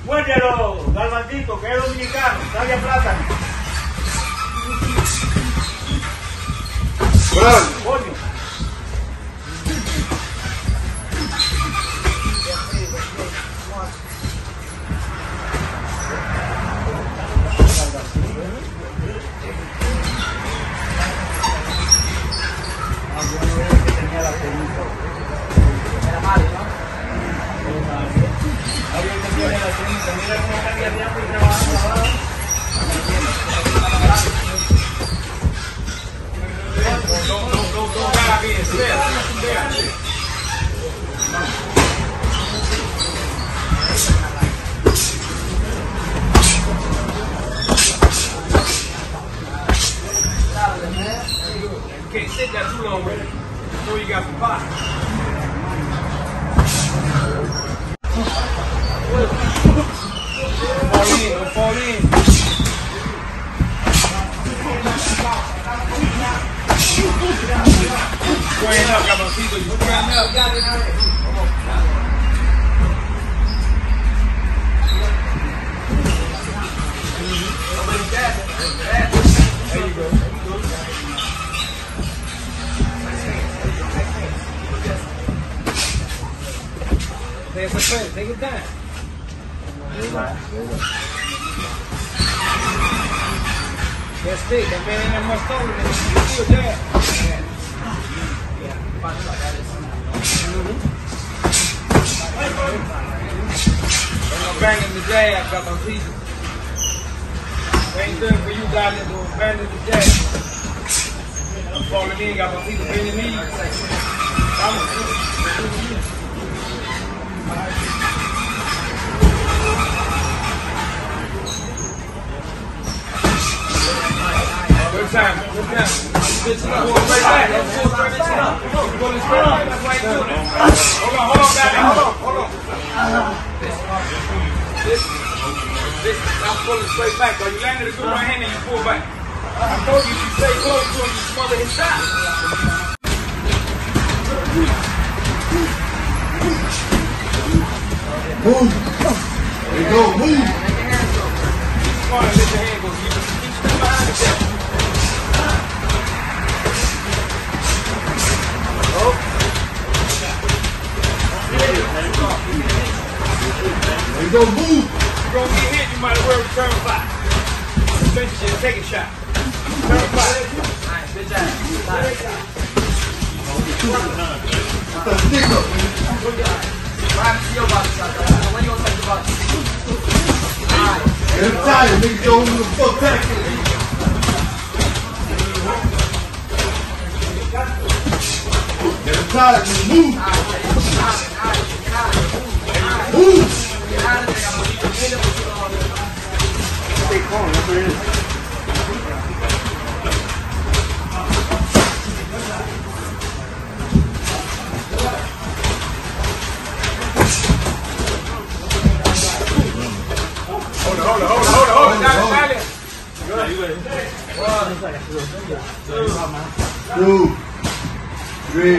Muérdelo, Galvancito, que es dominicano, sabe a plátano. Coño. Can't sit that too long with it before you got some pot. Fall in. Spraying up, got my people. You spraying up. There you go. Take it down. That stick, that man ain't that much taller than you. Still there. I'm banging the jab, got my pieces. Ain't good for you guys that do banging the jab. I'm falling in, got my pieces bending knees. Good time. Pull right back. Pull straight back. That's why you're doing it. Hold on, baby. Hold on. This. I'm pulling straight back. You landed a good right hand and you pull back. I told you to stay close to him, you smother his shot. Move. There you go. Move. Come on, let your hand go. Keep stepping behind the deck. There you go, move. You're going to get hit, you might as well return back. Take a shot. Turn back. Nice, good job. Put that stick up, man. Get him tired, nigga. Go over the fuck back. Get him tired, nigga. Move. Move. Stay calm, that's what it is. Hold on. Two. Three.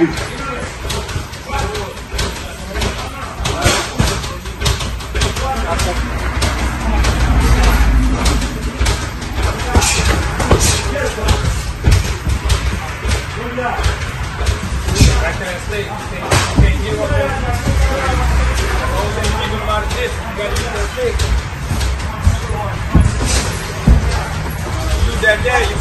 Back to that stick. You can't get up there. The whole thing, keep him out of distance. You got to use that stick. Use that there.